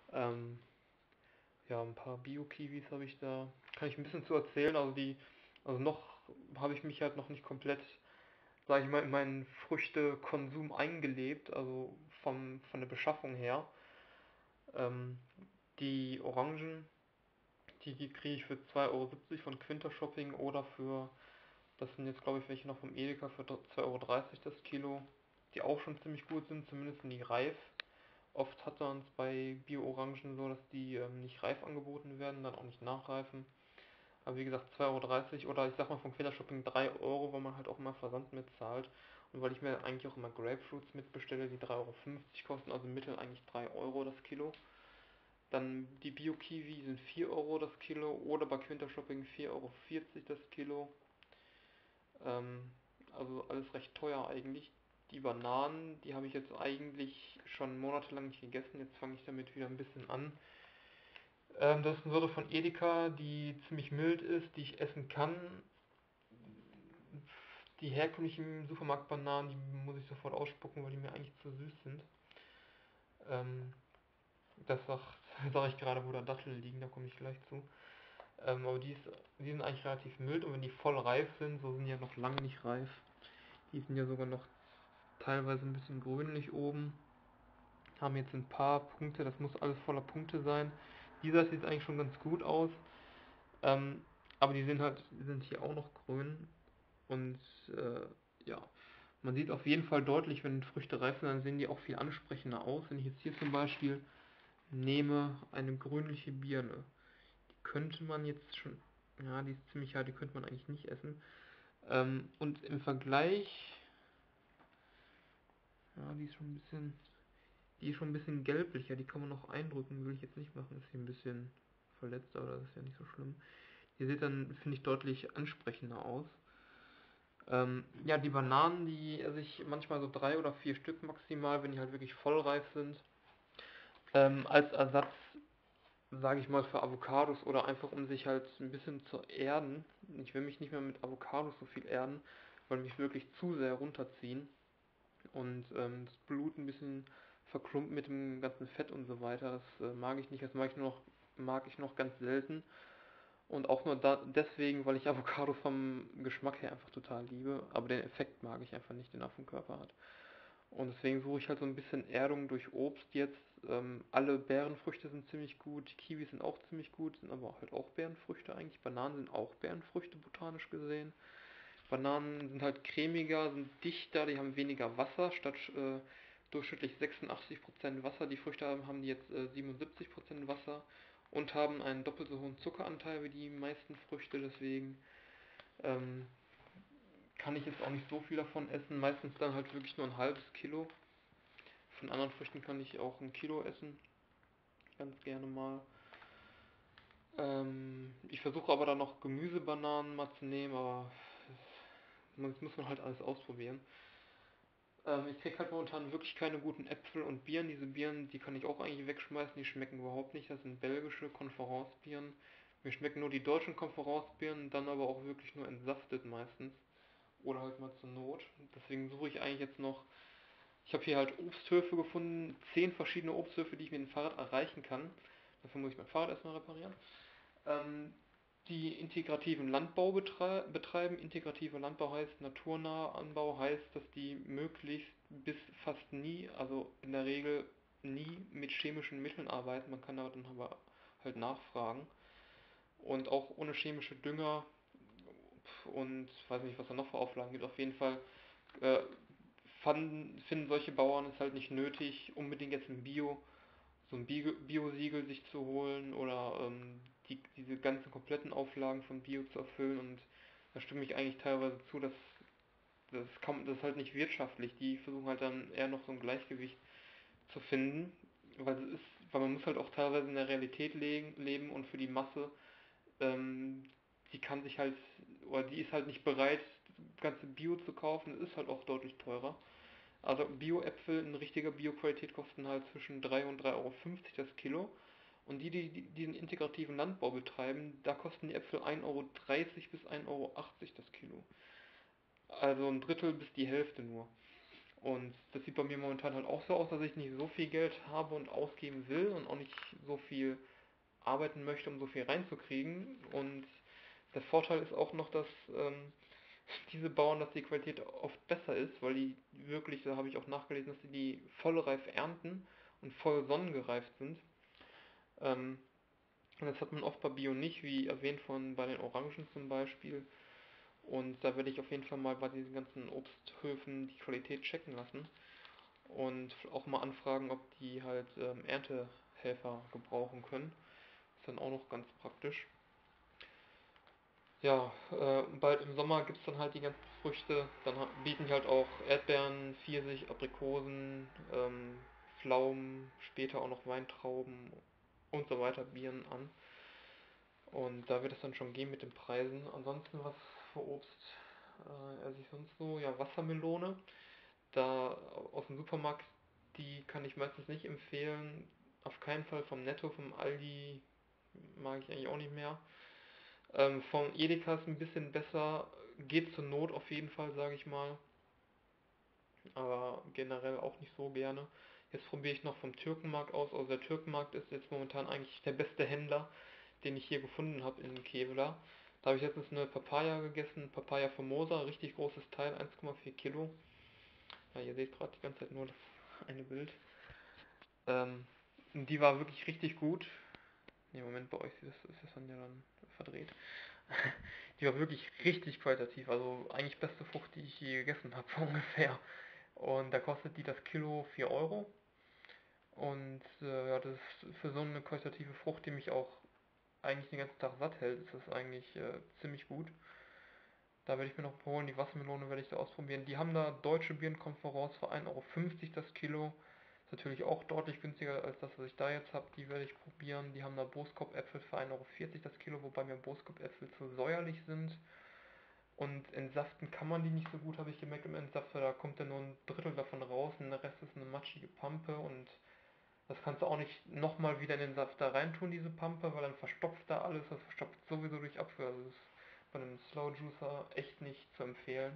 Ähm, ja, ein paar Bio-Kiwis habe ich da. Kann ich ein bisschen zu erzählen. Also noch habe ich mich halt noch nicht komplett, sage ich mal, in meinen Früchtekonsum eingelebt, also von der Beschaffung her. Ähm, die Orangen, die kriege ich für 2,70 € von Quinter Shopping oder das sind jetzt glaube ich welche noch vom Edeka für 2,30 € das Kilo, die auch schon ziemlich gut sind, zumindest sind die reif. Oft hat man es bei Bio-Orangen so, dass die nicht reif angeboten werden, dann auch nicht nachreifen. Aber wie gesagt, 2,30 € oder ich sag mal von Quinter Shopping 3 €, weil man halt auch immer Versand mit zahlt. Und weil ich mir eigentlich auch immer Grapefruits mitbestelle, die 3,50 € kosten, also mittel eigentlich 3 € das Kilo. Dann die Bio-Kiwi sind 4 € das Kilo oder bei Quinter Shopping 4,40 € das Kilo. Ähm, also alles recht teuer eigentlich. Die Bananen, die habe ich jetzt eigentlich schon monatelang nicht gegessen. Jetzt fange ich damit wieder ein bisschen an. Das ist eine Sorte von Edeka, die ziemlich mild ist, die ich essen kann. Die herkömmlichen Supermarktbananen, die muss ich sofort ausspucken, weil die mir eigentlich zu süß sind. Ähm, das sag ich gerade, wo da Datteln liegen, da komme ich gleich zu. Aber die sind eigentlich relativ mild und wenn die voll reif sind, so sind die ja noch lange nicht reif. Die sind ja sogar noch teilweise ein bisschen grünlich oben. Haben jetzt ein paar Punkte, das muss alles voller Punkte sein. Dieser sieht eigentlich schon ganz gut aus. Ähm, aber die sind hier auch noch grün. Und ja, man sieht auf jeden Fall deutlich, wenn Früchte reif sind, dann sehen die auch viel ansprechender aus. Wenn ich jetzt hier zum Beispiel nehme eine grünliche Birne, die könnte man jetzt schon, ja, die ist ziemlich hart, die könnte man eigentlich nicht essen. Und im Vergleich, ja, die ist schon ein bisschen gelblicher, die kann man noch eindrücken, will ich jetzt nicht machen, ist hier ein bisschen verletzt, aber das ist ja nicht so schlimm. Die sieht dann, finde ich, deutlich ansprechender aus. Ja, die Bananen, die esse ich manchmal so 3 oder 4 Stück maximal, wenn die halt wirklich vollreif sind. Als Ersatz, sage ich mal, für Avocados oder einfach um sich halt ein bisschen zu erden. Ich will mich nicht mehr mit Avocados so viel erden, weil mich wirklich zu sehr runterziehen und das Blut ein bisschen verklumpt mit dem ganzen Fett und so weiter. Das mag ich nicht, mag ich noch ganz selten. Und auch nur deswegen, weil ich Avocado vom Geschmack her einfach total liebe, aber den Effekt mag ich einfach nicht, den er auf dem Körper hat. Und deswegen suche ich halt so ein bisschen Erdung durch Obst jetzt. Alle Beerenfrüchte sind ziemlich gut, die Kiwis sind auch ziemlich gut, sind aber halt auch Beerenfrüchte eigentlich. Bananen sind auch Beerenfrüchte, botanisch gesehen. Bananen sind halt cremiger, sind dichter, die haben weniger Wasser. Statt durchschnittlich 86% Wasser, die Früchte haben die jetzt 77% Wasser und haben einen doppelt so hohen Zuckeranteil wie die meisten Früchte. Deswegen ähm, kann ich jetzt auch nicht so viel davon essen. Meistens dann halt wirklich nur ein halbes Kilo. Von anderen Früchten kann ich auch ein Kilo essen, ganz gerne mal. Ich versuche aber dann noch Gemüsebananen mal zu nehmen, aber das muss man halt alles ausprobieren. Ich krieg halt momentan wirklich keine guten Äpfel und Birnen. Diese Birnen, die kann ich auch eigentlich wegschmeißen, die schmecken überhaupt nicht. Das sind belgische Konferenzbirnen. Mir schmecken nur die deutschen Konferenzbirnen, dann aber auch wirklich nur entsaftet meistens. Oder halt mal zur Not. Deswegen suche ich eigentlich jetzt noch. Ich habe hier halt Obsthöfe gefunden, 10 verschiedene Obsthöfe, die ich mit dem Fahrrad erreichen kann. Dafür muss ich mein Fahrrad erstmal reparieren. Ähm, die integrativen Landbau betreiben. Integrativer Landbau heißt, naturnaher Anbau heißt, dass die möglichst bis fast nie, also in der Regel nie mit chemischen Mitteln arbeiten. Man kann da dann aber halt nachfragen. Und auch ohne chemische Dünger und weiß nicht, was da noch für Auflagen gibt. Auf jeden Fall äh, finden solche Bauern es halt nicht nötig, unbedingt jetzt so ein Bio-Siegel sich zu holen oder diese ganzen kompletten Auflagen von Bio zu erfüllen und da stimme ich eigentlich teilweise zu, dass das ist halt nicht wirtschaftlich. Die versuchen halt dann eher noch so ein Gleichgewicht zu finden, weil man muss halt auch teilweise in der Realität leben und für die Masse, ähm, die kann sich halt, oder die ist halt nicht bereit, das ganze Bio zu kaufen, das ist halt auch deutlich teurer. Also Bio-Äpfel in richtiger Bio-Qualität kosten halt zwischen 3 und 3,50 € das Kilo. Und die diesen integrativen Landbau betreiben, da kosten die Äpfel 1,30 € bis 1,80 € das Kilo. Also ein Drittel bis die Hälfte nur. Und das sieht bei mir momentan halt auch so aus, dass ich nicht so viel Geld habe und ausgeben will und auch nicht so viel arbeiten möchte, um so viel reinzukriegen. Und der Vorteil ist auch noch, dass diese Bauern, dass die Qualität oft besser ist, weil die wirklich, da habe ich auch nachgelesen, dass die vollreif ernten und voll sonnengereift sind. Ähm, und das hat man oft bei Bio nicht, wie erwähnt bei den Orangen zum Beispiel. Und da werde ich auf jeden Fall mal bei diesen ganzen Obsthöfen die Qualität checken lassen und auch mal anfragen, ob die halt Erntehelfer gebrauchen können. Ist dann auch noch ganz praktisch. Ja, bald im Sommer gibt es dann halt die ganzen Früchte. Dann bieten die halt auch Erdbeeren, Pfirsich, Aprikosen, Pflaumen, später auch noch Weintrauben und so weiter, Birnen an. Und da wird es dann schon gehen mit den Preisen. Ansonsten, was für Obst esse ich sonst so? Ja, Wassermelone. Da aus dem Supermarkt, die kann ich meistens nicht empfehlen. Auf keinen Fall vom Netto, vom Aldi mag ich eigentlich auch nicht mehr. Von Edeka ist ein bisschen besser, geht zur Not auf jeden Fall, sage ich mal, aber generell auch nicht so gerne. Jetzt probiere ich noch vom Türkenmarkt aus. Also der Türkenmarkt ist jetzt momentan eigentlich der beste Händler, den ich hier gefunden habe in Kevela. Da habe ich letztens eine Papaya gegessen, Papaya Formosa, richtig großes Teil, 1,4 Kilo. Ja, ihr seht gerade die ganze Zeit nur das eine Bild. Ähm, die war wirklich richtig gut. Ne, Moment, bei euch ist das dann ja dann verdreht. Die war wirklich richtig qualitativ, also eigentlich beste Frucht, die ich je gegessen habe, ungefähr. Und da kostet die das Kilo 4 Euro. Und ja, das ist für so eine qualitative Frucht, die mich auch eigentlich den ganzen Tag satt hält, ist das eigentlich ziemlich gut. Da werde ich mir noch holen, die Wassermelone werde ich da ausprobieren. Die haben da deutsche Birnen, kommt voraus, für 1,50 € das Kilo. Ist natürlich auch deutlich günstiger als das, was ich da jetzt habe. Die werde ich probieren. Die haben da Boskop-Äpfel für 1,40 € das Kilo, wobei mir Boskop-Äpfel zu säuerlich sind. Und entsaften kann man die nicht so gut, habe ich gemerkt im Entsafter. Da kommt dann nur ein Drittel davon raus und der Rest ist eine matschige Pampe. Und das kannst du auch nicht nochmal wieder in den Saft da reintun, diese Pampe, weil dann verstopft da alles. Das verstopft sowieso durch Abführ. Also das ist bei einem Slow Juicer echt nicht zu empfehlen.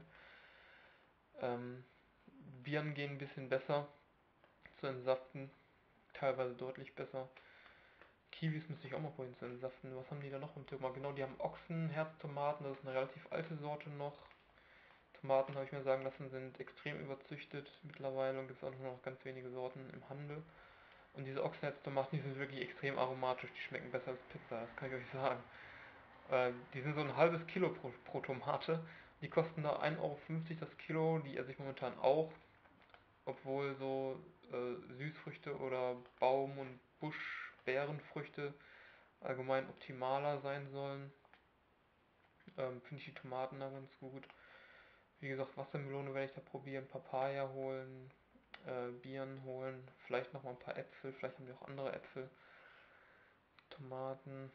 Ähm, Birnen gehen ein bisschen besser zu entsaften, teilweise deutlich besser. Kiwis müsste ich auch mal probieren zu entsaften. Was haben die da noch im Türkmarkt? Genau, die haben Ochsenherztomaten, das ist eine relativ alte Sorte noch. Tomaten, habe ich mir sagen lassen, sind extrem überzüchtet mittlerweile und gibt es auch nur noch ganz wenige Sorten im Handel. Und diese Ochsenherztomaten, die sind wirklich extrem aromatisch, die schmecken besser als Pizza, das kann ich euch sagen. Die sind so ein halbes Kilo pro Tomate. Die kosten da 1,50 € das Kilo, die esse ich momentan auch, obwohl so Süßfrüchte oder Baum- und Buschbeerenfrüchte allgemein optimaler sein sollen. Finde ich die Tomaten da ganz gut. Wie gesagt, Wassermelone werde ich da probieren, Papaya holen, Birnen holen, vielleicht noch mal ein paar Äpfel, vielleicht haben wir auch andere Äpfel, Tomaten.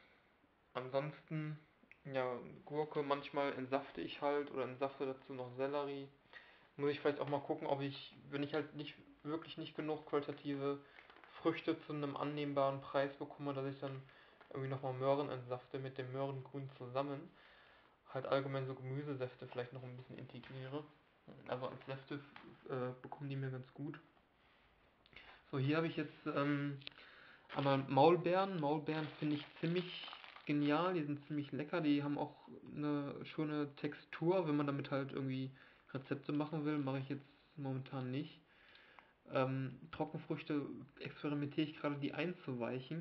Ansonsten, ja, Gurke manchmal entsafte ich halt oder entsafte dazu noch Sellerie. Muss ich vielleicht auch mal gucken, ob ich, wenn ich halt nicht wirklich nicht genug qualitative Früchte zu einem annehmbaren Preis bekomme, dass ich dann irgendwie nochmal Möhren entsafte mit dem Möhrengrün zusammen. Halt allgemein so Gemüsesäfte vielleicht noch ein bisschen integriere. Also als Säfte bekommen die mir ganz gut. So, hier habe ich jetzt aber Maulbeeren. Maulbeeren finde ich ziemlich genial. Die sind ziemlich lecker. Die haben auch eine schöne Textur. Wenn man damit halt irgendwie Rezepte machen will, mache ich jetzt momentan nicht. Trockenfrüchte experimentiere ich gerade, die einzuweichen.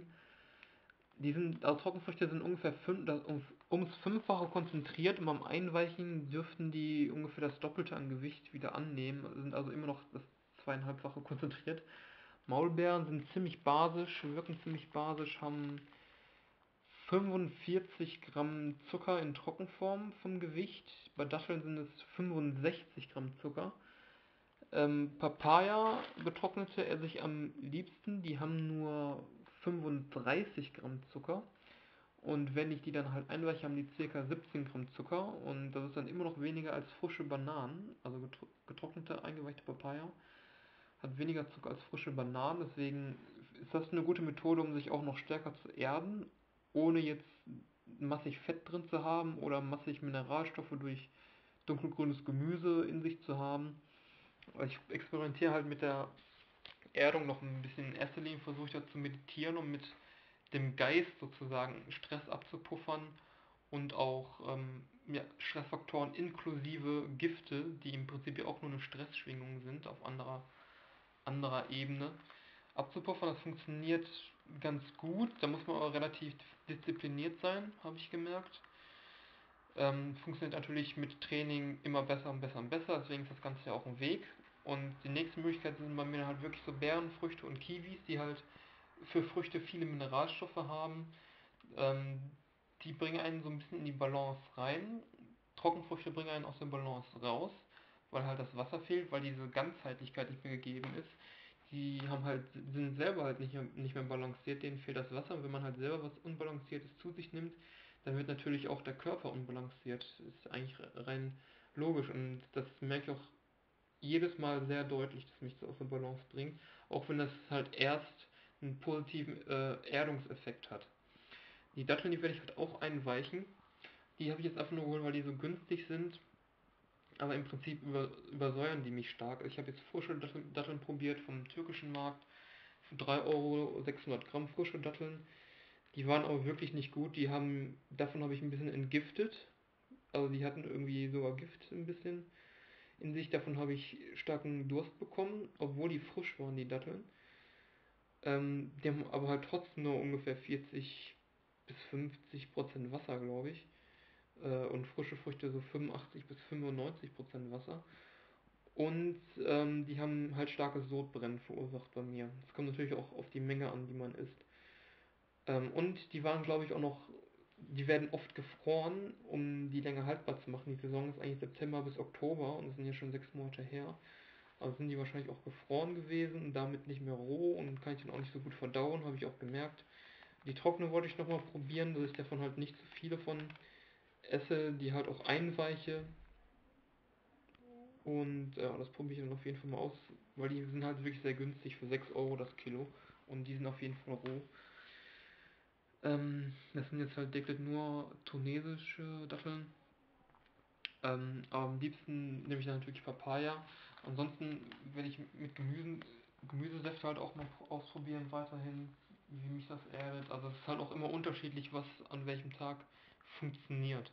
Also Trockenfrüchte sind ungefähr ums Fünffache konzentriert und beim Einweichen dürften die ungefähr das Doppelte an Gewicht wieder annehmen, sind also immer noch das zweieinhalbfache konzentriert. Maulbeeren sind ziemlich basisch, wirken ziemlich basisch, haben 45 Gramm Zucker in Trockenform vom Gewicht. Bei Datteln sind es 65 Gramm Zucker. Papaya, getrocknete, esse ich am liebsten. Die haben nur 35 Gramm Zucker. Und wenn ich die dann halt einweiche, haben die ca. 17 Gramm Zucker. Und das ist dann immer noch weniger als frische Bananen. Also getrocknete, eingeweichte Papaya hat weniger Zucker als frische Bananen. Deswegen ist das eine gute Methode, um sich auch noch stärker zu erden, ohne jetzt massig Fett drin zu haben oder massig Mineralstoffe durch dunkelgrünes Gemüse in sich zu haben. Ich experimentiere halt mit der Erdung noch ein bisschen. In erster Linie versuche ich da zu meditieren, um mit dem Geist sozusagen Stress abzupuffern und auch ja, Stressfaktoren inklusive Gifte, die im Prinzip ja auch nur eine Stressschwingung sind auf anderer Ebene, abzupuffern. Das funktioniert ganz gut. Da muss man aber relativ diszipliniert sein, habe ich gemerkt. Funktioniert natürlich mit Training immer besser und besser und besser, deswegen ist das Ganze ja auch ein Weg. Und die nächste Möglichkeit sind bei mir halt wirklich so Beerenfrüchte und Kiwis, die halt für Früchte viele Mineralstoffe haben. Ähm, Die bringen einen so ein bisschen in die Balance rein. Trockenfrüchte bringen einen aus der Balance raus, weil halt das Wasser fehlt, weil diese Ganzheitlichkeit nicht mehr gegeben ist. Die haben halt, sind selber halt nicht mehr balanciert, denen fehlt das Wasser. Und wenn man halt selber was Unbalanciertes zu sich nimmt, dann wird natürlich auch der Körper unbalanciert. Ist eigentlich rein logisch und das merke ich auch jedes Mal sehr deutlich, dass mich das aus der Balance bringt, auch wenn das halt erst einen positiven Erdungseffekt hat. Die Datteln, die werde ich halt auch einweichen. Die habe ich jetzt einfach nur geholt, weil die so günstig sind, aber im Prinzip übersäuern die mich stark. Ich habe jetzt frische Datteln probiert vom türkischen Markt für 3 Euro 600 Gramm frische Datteln. Die waren aber wirklich nicht gut. Davon habe ich ein bisschen entgiftet. Also die hatten irgendwie sogar Gift ein bisschen in sich. Davon habe ich starken Durst bekommen, obwohl die frisch waren, die Datteln. Die haben aber halt trotzdem nur ungefähr 40 bis 50% Wasser, glaube ich. Und frische Früchte so 85 bis 95% Wasser. Und die haben halt starkes Sodbrennen verursacht bei mir. Es kommt natürlich auch auf die Menge an, die man isst. Und die waren, glaube ich, auch noch, die werden oft gefroren, um die länger haltbar zu machen. Die Saison ist eigentlich September bis Oktober und das sind ja schon 6 Monate her. Also sind die wahrscheinlich auch gefroren gewesen und damit nicht mehr roh und kann ich den auch nicht so gut verdauen, habe ich auch gemerkt. Die trockene wollte ich nochmal probieren, dass ich davon halt nicht zu viele von esse, die halt auch einweiche. Und ja, das probiere ich dann auf jeden Fall mal aus, weil die sind halt wirklich sehr günstig für 6 Euro das Kilo und die sind auf jeden Fall roh. Das sind jetzt halt deklet nur tunesische Datteln. Aber am liebsten nehme ich dann halt wirklich Papaya. Ansonsten werde ich mit Gemüsesäfte halt auch mal ausprobieren weiterhin, wie mich das erdet. Also es ist halt auch immer unterschiedlich, was an welchem Tag funktioniert.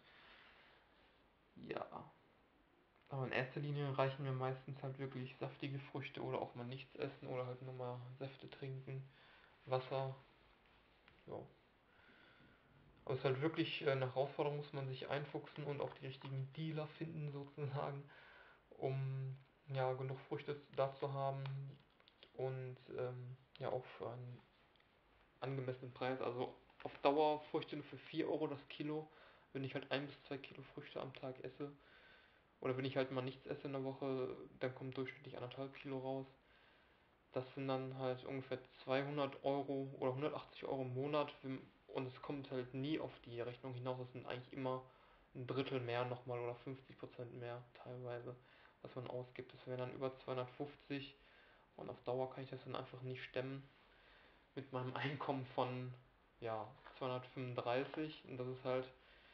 Ja, aber in erster Linie reichen mir meistens halt wirklich saftige Früchte oder auch mal nichts essen oder halt nur mal Säfte trinken, Wasser. Ja. Aber es ist halt wirklich eine Herausforderung, muss man sich einfuchsen und auch die richtigen Dealer finden sozusagen, um ja genug Früchte da zu haben und ja auch für einen angemessenen Preis. Also auf Dauer Früchte nur für 4 Euro das Kilo, wenn ich halt 1 bis 2 Kilo Früchte am Tag esse. Oder wenn ich halt mal nichts esse in der Woche, dann kommt durchschnittlich 1,5 Kilo raus. Das sind dann halt ungefähr 200 Euro oder 180 Euro im Monat und es kommt halt nie auf die Rechnung hinaus. Es sind eigentlich immer ein Drittel mehr nochmal oder 50% mehr teilweise, was man ausgibt. Das wären dann über 250 und auf Dauer kann ich das dann einfach nicht stemmen mit meinem Einkommen von ja 235 und das ist halt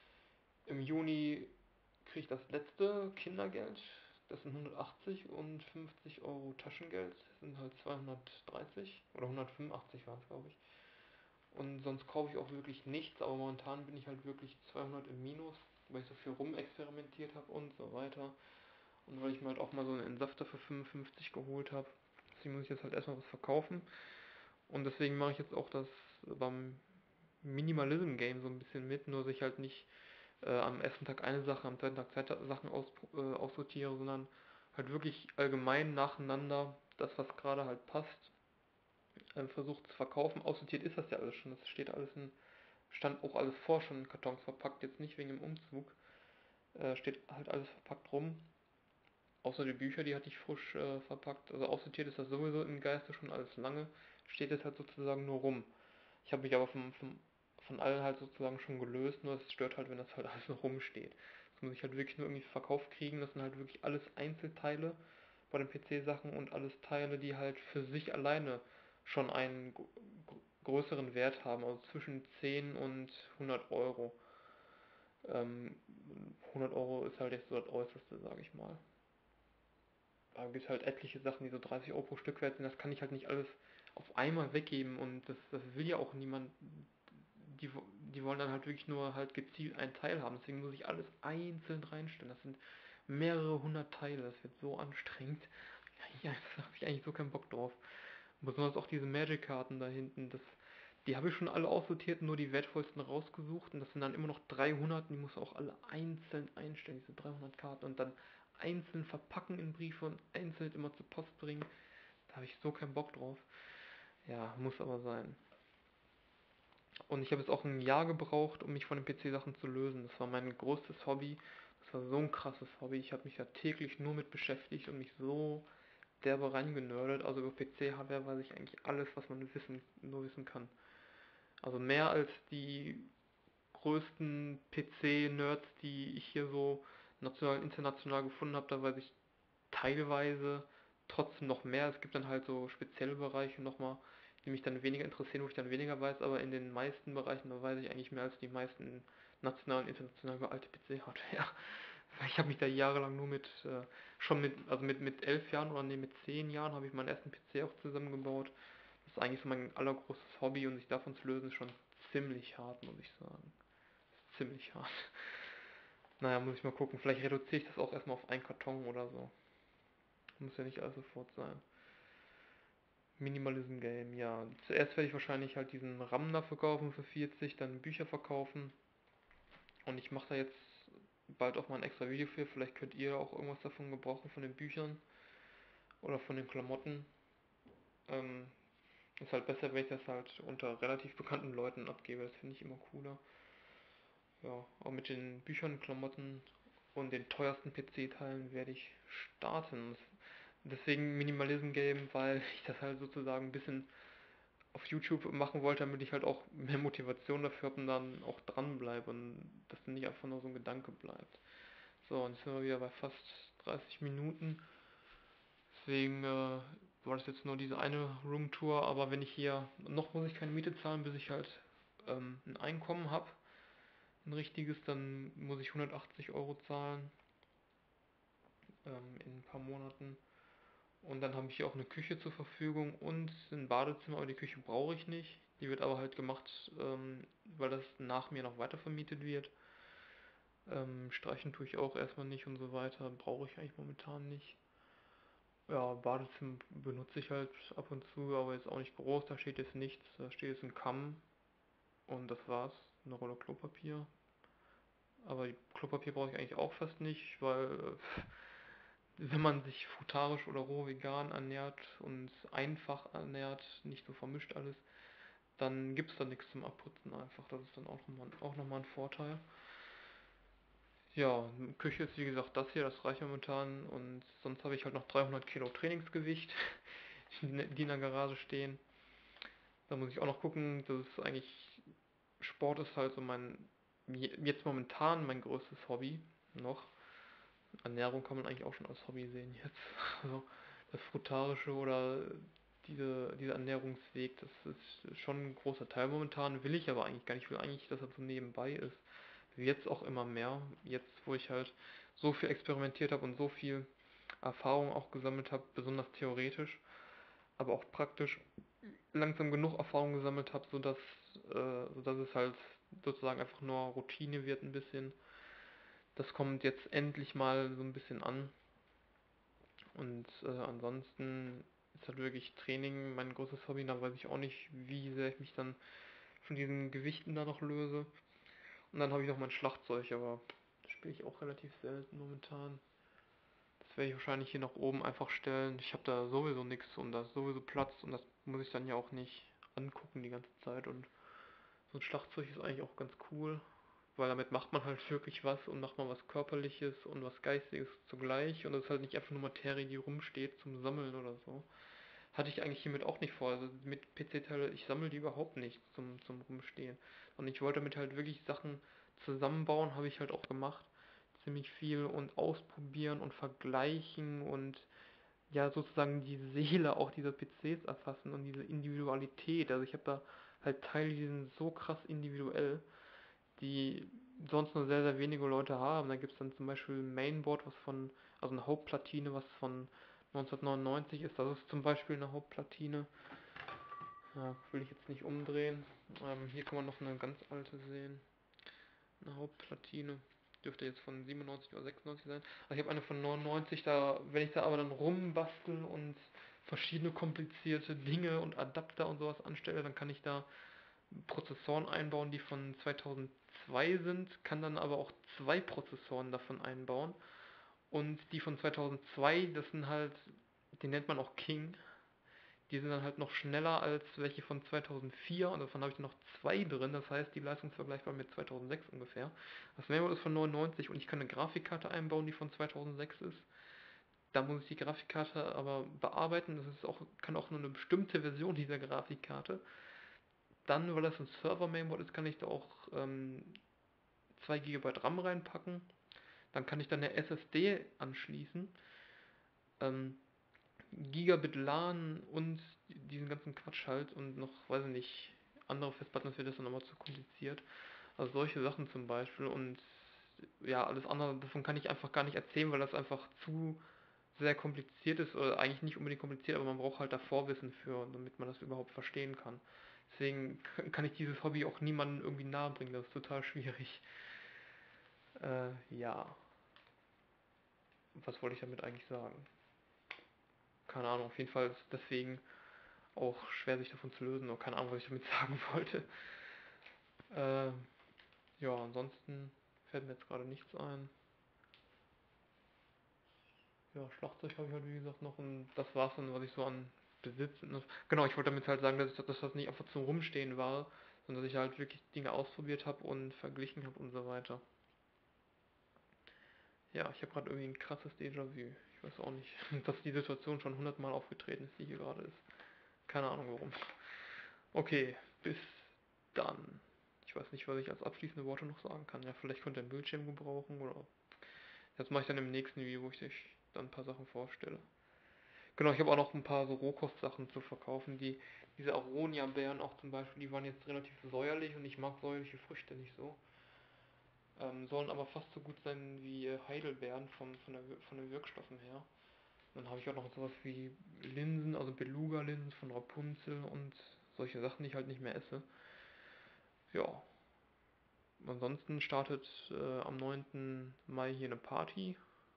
im Juni kriege ich das letzte Kindergeld. Das sind 180 und 50 Euro Taschengeld. Das sind halt 230 oder 185 waren es, glaube ich. Und sonst kaufe ich auch wirklich nichts, aber momentan bin ich halt wirklich 200 im Minus, weil ich so viel rumexperimentiert habe und so weiter. Und weil ich mir halt auch mal so einen Entsafter für 55 geholt habe. Deswegen muss ich jetzt halt erstmal was verkaufen. Und deswegen mache ich jetzt auch das beim Minimalism-Game so ein bisschen mit, nur dass ich halt nicht am ersten Tag eine Sache, am zweiten Tag zwei Sachen aussortiere, sondern halt wirklich allgemein nacheinander das, was gerade halt passt, versucht zu verkaufen. Aussortiert ist das ja alles schon, das steht alles stand auch alles vor schon in Kartons verpackt, jetzt nicht wegen dem Umzug, steht halt alles verpackt rum. Außer die Bücher, die hatte ich frisch verpackt. Also aussortiert ist das sowieso im Geiste schon alles lange. Steht jetzt halt sozusagen nur rum. Ich habe mich aber von allen halt sozusagen schon gelöst, nur es stört halt, wenn das halt alles noch rumsteht. Das muss ich halt wirklich nur irgendwie verkauft kriegen. Das sind halt wirklich alles Einzelteile bei den PC-Sachen und alles Teile, die halt für sich alleine schon einen größeren Wert haben, also zwischen 10 und 100 Euro. 100 Euro ist halt jetzt so das Äußerste, sage ich mal. gibt halt etliche Sachen, die so 30 Euro pro Stück wert sind. Das kann ich halt nicht alles auf einmal weggeben und das will ja auch niemand. Die, die wollen dann halt wirklich nur halt gezielt einen Teil haben. Deswegen muss ich alles einzeln reinstellen. Das sind mehrere hundert Teile. Das wird so anstrengend. Ja, da habe ich eigentlich so keinen Bock drauf. Besonders auch diese Magic-Karten da hinten. Die habe ich schon alle aussortiert, nur die wertvollsten rausgesucht. Und das sind dann immer noch 300. Und die muss auch alle einzeln einstellen, diese 300 Karten. Und dann einzeln verpacken in Briefe und einzeln immer zur Post bringen. Da habe ich so keinen Bock drauf. Ja, muss aber sein. Und ich habe jetzt auch ein Jahr gebraucht, um mich von den PC-Sachen zu lösen. Das war mein größtes Hobby. Das war so ein krasses Hobby. Ich habe mich da täglich nur mit beschäftigt und mich so derbe reingenördet. Also über PC-Hardware weiß ich eigentlich alles, was man nur wissen kann. Also mehr als die größten PC-Nerds, die ich hier so national und international gefunden habe. Da weiß ich teilweise trotzdem noch mehr. Es gibt dann halt so spezielle Bereiche nochmal, die mich dann weniger interessieren, wo ich dann weniger weiß, aber in den meisten Bereichen, da weiß ich eigentlich mehr als die meisten national und international über alte PC-Hardware. Ich habe mich da jahrelang nur schon mit 11 Jahren oder nee, mit 10 Jahren habe ich meinen ersten PC auch zusammengebaut. Das ist eigentlich so mein allergrößtes Hobby und sich davon zu lösen ist schon ziemlich hart, muss ich sagen. Ziemlich hart. Naja, muss ich mal gucken. Vielleicht reduziere ich das auch erstmal auf einen Karton oder so. Muss ja nicht alles sofort sein. Minimalism Game, ja. Zuerst werde ich wahrscheinlich halt diesen RAM dafür kaufen für 40, dann Bücher verkaufen. Und ich mache da jetzt bald auch mal ein extra Video für. Vielleicht könnt ihr auch irgendwas davon gebrauchen, von den Büchern oder von den Klamotten. Ähm, Ist halt besser, wenn ich das halt unter relativ bekannten Leuten abgebe. Das finde ich immer cooler. Ja, auch mit den Büchern, Klamotten und den teuersten PC-Teilen werde ich starten. Deswegen Minimalism Game, weil ich das halt sozusagen ein bisschen auf YouTube machen wollte, damit ich halt auch mehr Motivation dafür habe und dann auch dranbleibe und das dann nicht einfach nur so ein Gedanke bleibt. So, und jetzt sind wir wieder bei fast 30 Minuten. Deswegen war das jetzt nur diese eine Roomtour, aber wenn ich hier, noch muss ich keine Miete zahlen, bis ich halt ein Einkommen habe, ein richtiges, dann muss ich 180 Euro zahlen in ein paar Monaten. Und dann habe ich hier auch eine Küche zur Verfügung und ein Badezimmer, aber die Küche brauche ich nicht. Die wird aber halt gemacht, weil das nach mir noch weiter vermietet wird. Streichen tue ich auch erstmal nicht und so weiter. Brauche ich eigentlich momentan nicht. Ja, Badezimmer benutze ich halt ab und zu, aber jetzt auch nicht groß. Da steht jetzt nichts. Da steht jetzt ein Kamm und das war's. Eine Rolle Klopapier. Aber Klopapier brauche ich eigentlich auch fast nicht, weil wenn man sich frutarisch oder roh vegan ernährt und einfach ernährt, nicht so vermischt alles, dann gibt es da nichts zum Abputzen einfach. Das ist dann auch noch mal ein Vorteil. Ja, Küche ist wie gesagt das hier, das reicht momentan und sonst habe ich halt noch 300 Kilo Trainingsgewicht, die in der Garage stehen. Da muss ich auch noch gucken, das ist eigentlich, Sport ist halt so jetzt momentan mein größtes Hobby noch. Ernährung kann man eigentlich auch schon als Hobby sehen jetzt. Also das Frutarische oder dieser Ernährungsweg, das ist schon ein großer Teil momentan, will ich aber eigentlich gar nicht. Ich will eigentlich, dass er so nebenbei ist. Jetzt auch immer mehr. Jetzt, wo ich halt so viel experimentiert habe und so viel Erfahrung auch gesammelt habe, besonders theoretisch, aber auch praktisch langsam genug Erfahrung gesammelt habe, sodass es halt sozusagen einfach nur Routine wird ein bisschen. Das kommt jetzt endlich mal so ein bisschen an. Und ansonsten ist halt wirklich Training mein großes Hobby. Da weiß ich auch nicht, wie sehr ich mich dann von diesen Gewichten da noch löse. Und dann habe ich noch mein Schlagzeug, aber das spiele ich auch relativ selten momentan. Das werde ich wahrscheinlich hier nach oben einfach stellen. Ich habe da sowieso nichts und da ist sowieso Platz und das muss ich dann ja auch nicht angucken die ganze Zeit. Und so ein Schlagzeug ist eigentlich auch ganz cool, weil damit macht man halt wirklich was und macht man was Körperliches und was Geistiges zugleich und es ist halt nicht einfach nur Materie, die rumsteht zum Sammeln oder so. Hatte ich eigentlich hiermit auch nicht vor. Also mit PC-Teile, ich sammle die überhaupt nicht zum Rumstehen. Und ich wollte damit halt wirklich Sachen zusammenbauen, habe ich halt auch gemacht. Ziemlich viel und ausprobieren und vergleichen und ja sozusagen die Seele auch dieser PCs erfassen und diese Individualität. Also ich habe da halt Teile, die sind so krass individuell, die sonst nur sehr, sehr wenige Leute haben. Da gibt es dann zum Beispiel ein Mainboard, also eine Hauptplatine, was von 1999 ist. Das ist zum Beispiel eine Hauptplatine. Ja, will ich jetzt nicht umdrehen. Hier kann man noch eine ganz alte sehen. Eine Hauptplatine. Dürfte jetzt von 97 oder 96 sein. Also ich habe eine von 99, wenn ich da aber dann rumbastel und verschiedene komplizierte Dinge und Adapter und sowas anstelle, dann kann ich da Prozessoren einbauen, die von 2002 sind, kann dann aber auch zwei Prozessoren davon einbauen. Und die von 2002, das sind halt, die nennt man auch King. Die sind dann halt noch schneller als welche von 2004 und davon habe ich noch zwei drin. Das heißt, die Leistung ist vergleichbar mit 2006 ungefähr. Das Mainboard ist von 99 und ich kann eine Grafikkarte einbauen, die von 2006 ist. Da muss ich die Grafikkarte aber bearbeiten. Kann auch nur eine bestimmte Version dieser Grafikkarte. Dann, weil das ein Server-Mainboard ist, kann ich da auch 2 GB RAM reinpacken. Dann kann ich dann eine SSD anschließen. Ähm, Gigabit LAN und diesen ganzen Quatsch halt und noch, weiß ich nicht, andere Festplatten, das wird das dann nochmal zu kompliziert. Also solche Sachen zum Beispiel und ja, alles andere, davon kann ich einfach gar nicht erzählen, weil das einfach zu sehr kompliziert ist, oder eigentlich nicht unbedingt kompliziert, aber man braucht halt da Vorwissen für, damit man das überhaupt verstehen kann. Deswegen kann ich dieses Hobby auch niemandem irgendwie nahe bringen, das ist total schwierig. Ja, was wollte ich damit eigentlich sagen? Keine Ahnung, auf jeden Fall ist deswegen auch schwer sich davon zu lösen, oder keine Ahnung, was ich damit sagen wollte. Äh, ja, ansonsten fällt mir jetzt gerade nichts ein. Ja, Schlagzeug habe ich halt wie gesagt noch und das war's dann, was ich so an Besitz. Genau, ich wollte damit halt sagen, dass das nicht einfach zum Rumstehen war, sondern dass ich halt wirklich Dinge ausprobiert habe und verglichen habe und so weiter. Ja, ich habe gerade irgendwie ein krasses Déjà-vu. Ich weiß auch nicht, dass die Situation schon 100 Mal aufgetreten ist, die hier gerade ist. Keine Ahnung warum. Okay, bis dann. Ich weiß nicht, was ich als abschließende Worte noch sagen kann. Ja, vielleicht könnt ihr einen Bildschirm gebrauchen oder. Das mache ich dann im nächsten Video, wo ich euch dann ein paar Sachen vorstelle. Genau, ich habe auch noch ein paar so Rohkostsachen zu verkaufen. Diese Aronia-Beeren auch zum Beispiel, die waren jetzt relativ säuerlich und ich mag säuerliche Früchte nicht so. Sollen aber fast so gut sein wie Heidelbeeren von den Wirkstoffen her. Dann habe ich auch noch sowas wie Linsen, also Beluga-Linsen von Rapunzel und solche Sachen, die ich halt nicht mehr esse. Ja, ansonsten startet am 9. Mai hier eine Party.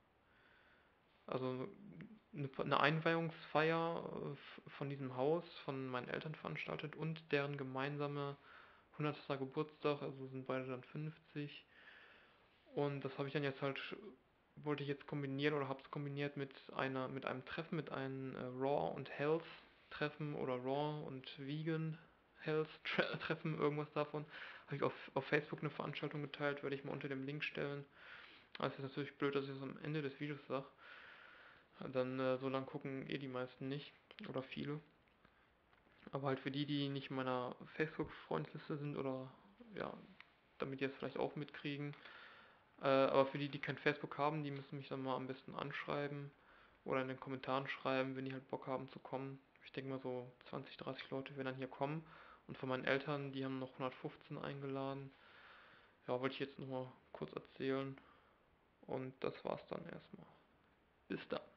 Also eine Einweihungsfeier von diesem Haus von meinen Eltern veranstaltet und deren gemeinsame 100. Geburtstag, also sind beide dann 50. Und das habe ich dann jetzt halt, wollte ich jetzt kombinieren oder habe es kombiniert mit einem Treffen, mit einem Raw und Health Treffen oder Raw und Vegan Health Treffen, irgendwas davon. Habe ich auf Facebook eine Veranstaltung geteilt, werde ich mal unter dem Link stellen. Also ist natürlich blöd, dass ich das am Ende des Videos sage. Dann so lang gucken die meisten nicht oder viele. Aber halt für die nicht in meiner Facebook-Freundliste sind oder ja, damit die es vielleicht auch mitkriegen. Aber für die kein Facebook haben, die müssen mich dann mal am besten anschreiben oder in den Kommentaren schreiben, wenn die halt Bock haben zu kommen. Ich denke mal so 20, 30 Leute werden dann hier kommen. Und von meinen Eltern, die haben noch 115 eingeladen. Ja, wollte ich jetzt nochmal kurz erzählen. Und das war's dann erstmal. Bis dann.